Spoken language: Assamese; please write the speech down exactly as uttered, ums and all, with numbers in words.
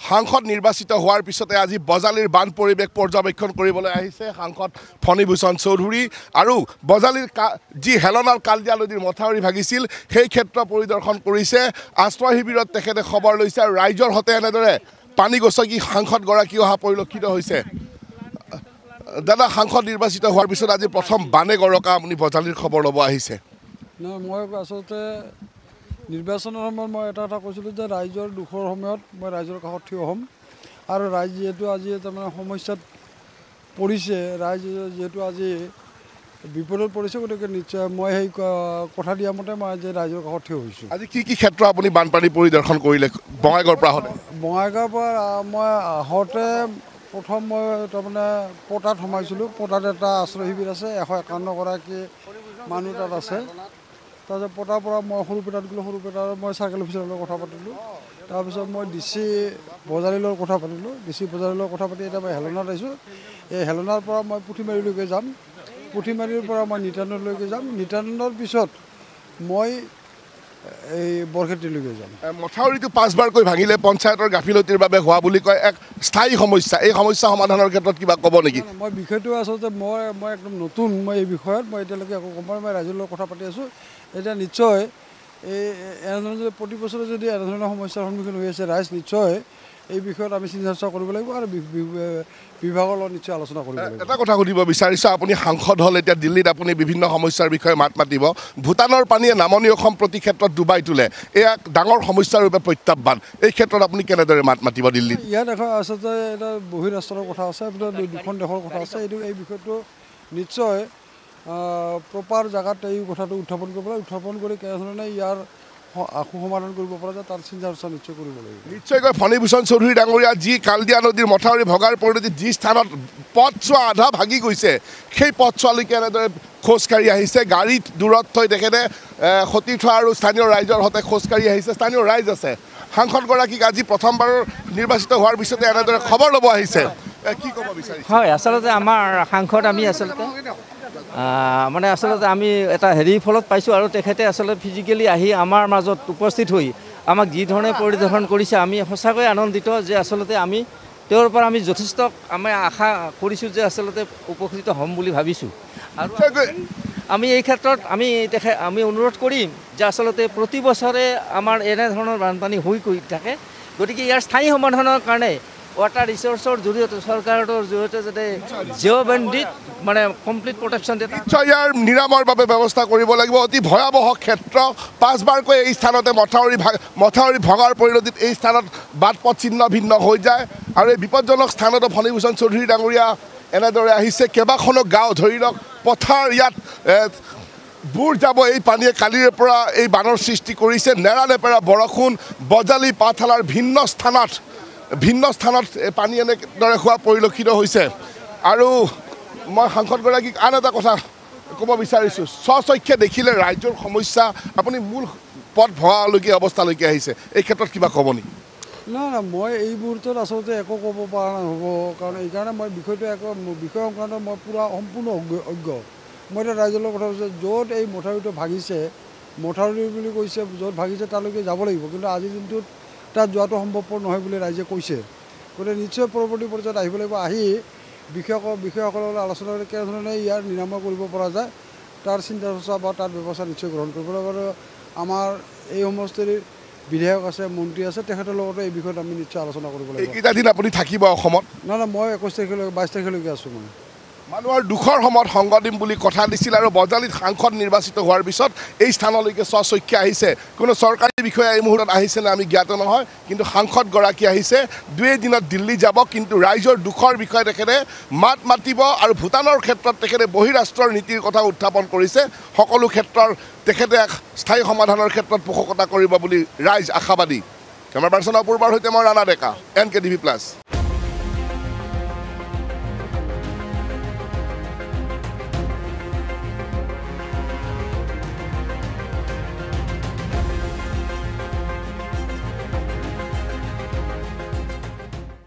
সাংসদ নিৰ্বাচিত হোৱাৰ পিছতে আজি বজালিৰ বান পৰিৱেশ পৰ্যবেক্ষণ কৰিবলৈ আহিছে সাংসদ ফণীভূষণ চৌধুৰী আৰু বজালিৰ যি হেলনাৰ কালদিয়া নদীৰ মথাউৰি ভাগিছিল সেই ক্ষেত্ৰ পৰিদৰ্শন কৰিছে আশ্ৰয় শিবিৰত তেখেতে খবৰ লৈছে আৰু ৰাইজৰ হতে এনেদৰে পানী গছকি সাংসদগৰাকী অহা পৰিলক্ষিত হৈছে দাদা সাংসদ নিৰ্বাচিত হোৱাৰ পিছত আজি প্ৰথম বানে গৰকা আপুনি বজালিৰ খবৰ ল'ব আহিছে না মই আসলতে নিৰ্বাচনৰ সময়ত মই এটা এটা কৈছিলোঁ যে ৰাইজৰ দুখৰ সময়ত মই ৰাইজৰ কাষত থিয় হ'ম আৰু ৰাইজ যিহেতু আজি তাৰমানে সমস্যাত পৰিছে ৰাইজ যিহেতু আজি বিপদত পৰিছে গতিকে নিশ্চয় মই সেই কথা দিয়া মতে মই আজি ৰাইজৰ কাষত থিয় হৈছোঁ আজি কি কি ক্ষেত্ৰ আপুনি বানপানী পৰিদৰ্শন কৰিলে বঙাইগাঁৱৰ পৰা আহোঁতে বঙাইগাঁৱৰ পৰা মই আহোঁতে প্ৰথম মই তাৰমানে পটাত সোমাইছিলোঁ পটাত এটা আশ্ৰয় শিবিৰ আছে এশ একাৱন্নগৰাকী মানুহ তাত আছে তাৰপিছত পটাৰ পৰা মই সৰুপেটাত গ'লোঁ সৰুপেটাৰ মই চাৰ্কেল অফিচাৰৰ লগত কথা পাতিলোঁ তাৰপিছত মই ডি চি বজালিৰ লগত কথা পাতিলোঁ ডি চি বজালিৰ লগত কথা পাতি এতিয়া মই হেলনাত আহিছোঁ এই হেলনাৰ পৰা মই পুথিমাৰীলৈকে যাম পুথিমাৰীৰ পৰা মই নিতানলৈকে যাম নিতানৰ পিছত মই এই বৰক্ষেত্ৰীলৈকে যাম মথাউৰিটো পাঁচবাৰকৈ ভাঙিলে পঞ্চায়তৰ গাফিলতিৰ বাবে হোৱা বুলি কয় এক স্থায়ী সমস্যা এই সমস্যা সমাধানৰ ক্ষেত্ৰত কিবা ক'ব নেকি মই বিষয়টো আচলতে মই মই একদম নতুন মই এই বিষয়ত মই এতিয়ালৈকে একো গম পোৱা নাই মই ৰাইজৰ লগত কথা পাতি আছোঁ এতিয়া নিশ্চয় এই এনেধৰণে যদি প্ৰতি বছৰে যদি এনেধৰণৰ সমস্যাৰ সন্মুখীন হৈ আছে ৰাইজ নিশ্চয় এই বিষয়ত আমি চিন্তা চৰ্চা কৰিব লাগিব আৰু বিভাগৰ লগত নিশ্চয় আলোচনা কৰিব লাগিব এটা কথা সুধিব বিচাৰিছোঁ আপুনি সাংসদ হ'ল এতিয়া দিল্লীত আপুনি বিভিন্ন সমস্যাৰ বিষয়ে মাত মাতিব ভূটানৰ পানীয়ে নামনি অসম প্ৰতি ক্ষেত্ৰত ডুবাই তোলে এয়া ডাঙৰ সমস্যাৰ ৰূপে প্ৰত্যাহ্বান এই ক্ষেত্ৰত আপুনি কেনেদৰে মাত মাতিব দিল্লীত ইয়াত এখন আচলতে এটা বহিৰাষ্ট্ৰৰ কথা আছে দুখন দেশৰ কথা আছে এইটো এই বিষয়টো নিশ্চয় প্ৰপাৰ জেগাত এই কথাটো উত্থাপন কৰিব লাগে উত্থাপন কৰি কেনেধৰণে ইয়াৰ আশু সমাধান কৰিব পৰা যায় তাৰ চিন্তা চৰ্চা নিশ্চয় কৰিব লাগিব নিশ্চয়কৈ ফণীভূষণ চৌধুৰী ডাঙৰীয়া যি কালদিয়া নদীৰ মথাউৰি ভগাৰ পৰিণতি যি স্থানত পথছোৱা আধা ভাগি গৈছে সেই পথছোৱালৈকে এনেদৰে খোজকাঢ়ি আহিছে গাড়ীত দূৰত থৈ তেখেতে সতীৰ্থ আৰু স্থানীয় ৰাইজৰ সৈতে খোজকাঢ়ি আহিছে স্থানীয় ৰাইজ আছে সাংসদগৰাকীক আজি প্ৰথমবাৰৰ নিৰ্বাচিত হোৱাৰ পিছতে এনেদৰে খবৰ ল'ব আহিছে কি ক'ব বিচাৰিছে হয় আচলতে আমাৰ সাংসদ আমি আচলতে মানে আচলতে আমি এটা হেৰি ফলত পাইছোঁ আৰু তেখেতে আচলতে ফিজিকেলি আহি আমাৰ মাজত উপস্থিত হৈ আমাক যি ধৰণে পৰিদৰ্শন কৰিছে আমি সঁচাকৈ আনন্দিত যে আচলতে আমি তেওঁৰ পৰা আমি যথেষ্ট আমি আশা কৰিছোঁ যে আচলতে উপকৃত হ'ম বুলি ভাবিছোঁ আৰু আমি এই ক্ষেত্ৰত আমি তেখেত আমি অনুৰোধ কৰিম যে আচলতে প্ৰতি বছৰে আমাৰ এনেধৰণৰ বানপানী হৈ গৈ থাকে গতিকে ইয়াৰ স্থায়ী সমাধানৰ কাৰণে ৱাটাৰ ৰিচোৰ্চৰ জৰিয়তে চৰকাৰৰ জৰিয়তে যাতে জিঅ' বেণ্ডিত মানে কমপ্লিট প্ৰটেকশ্যন দিয়ে নিশ্চয় ইয়াৰ নিৰাময়ৰ বাবে ব্যৱস্থা কৰিব লাগিব অতি ভয়াৱহ ক্ষেত্ৰ পাঁচবাৰকৈ এই স্থানতে মথাউৰি মথাউৰি ভগাৰ পৰিণতিত এই স্থানত বাট পথ ছিন্ন ভিন্ন হৈ যায় আৰু এই বিপদজনক স্থানতো ফণীভূষণ চৌধুৰী ডাঙৰীয়া এনেদৰে আহিছে কেইবাখনো গাঁও ধৰি লওক পথাৰ ইয়াত বুৰ যাব এই পানীয়ে কালিৰে পৰা এই বানৰ সৃষ্টি কৰিছে নেৰানেপেৰা বৰষুণ বজালি পাঠশালাৰ ভিন্ন স্থানত ভিন্ন স্থানত পানী এনেদৰে হোৱা পৰিলক্ষিত হৈছে আৰু মই সাংসদগৰাকীক আন এটা কথা ক'ব বিচাৰিছোঁ স্বচক্ষে দেখিলে ৰাইজৰ সমস্যা আপুনি মূল পথ ভগালৈকে অৱস্থালৈকে আহিছে এই ক্ষেত্ৰত কিবা ক'ব নেকি নাই নাই মই এই মুহূৰ্তত আচলতে একো ক'ব পৰা নহ'ব কাৰণ এইকাৰণে মই বিষয়টো একো বিষয় সংক্ৰান্তত মই পূৰা সম্পূৰ্ণ অজ্ঞ মই এতিয়া ৰাইজৰ লগত কথা কৈছোঁ য'ত এই মথাউৰিটো ভাগিছে মথাউৰি বুলি কৈছে য'ত ভাগিছে তালৈকে যাব লাগিব কিন্তু আজিৰ দিনটোত তাত যোৱাটো সম্ভৱপৰ নহয় বুলি ৰাইজে কৈছে গতিকে নিশ্চয় পৰৱৰ্তী পৰ্যায়ত আহিব লাগিব আহি বিষয়ক বিষয়াসকলৰ লগত আলোচনা কৰি কেনেধৰণে ইয়াৰ নিৰাময় কৰিব পৰা যায় তাৰ চিন্তা চৰ্চা বা তাৰ ব্যৱস্থা নিশ্চয় গ্ৰহণ কৰিব লাগিব আৰু আমাৰ এই সমষ্টিৰ বিধায়ক আছে মন্ত্ৰী আছে তেখেতৰ লগতে এই বিষয়ত আমি নিশ্চয় আলোচনা কৰিব লাগিব এইকেইটা দিন আপুনি থাকিব অসমত নাই নাই মই একৈছ তাৰিখলৈকে বাইছ তাৰিখলৈকে আছোঁ মই মানুহৰ দুখৰ সময়ত সংগ দিম বুলি কথা দিছিল আৰু বজালিত সাংসদ নিৰ্বাচিত হোৱাৰ পিছত এই স্থানলৈকে স্বচক্ষে আহিছে কোনো চৰকাৰী বিষয়া এই মুহূৰ্তত আহিছে নে আমি জ্ঞাত নহয় কিন্তু সাংসদগৰাকী আহিছে দুই দিনত দিল্লী যাব কিন্তু ৰাইজৰ দুখৰ বিষয়ে তেখেতে মাত মাতিব আৰু ভূটানৰ ক্ষেত্ৰত তেখেতে বহিৰাষ্ট্ৰৰ নীতিৰ কথা উত্থাপন কৰিছে সকলো ক্ষেত্ৰৰ তেখেতে স্থায়ী সমাধানৰ ক্ষেত্ৰত পোষকতা কৰিব বুলি ৰাইজ আশাবাদী কেমেৰা পাৰ্চন অপূৰ্বৰ সৈতে মই Rana Deka N K TV plus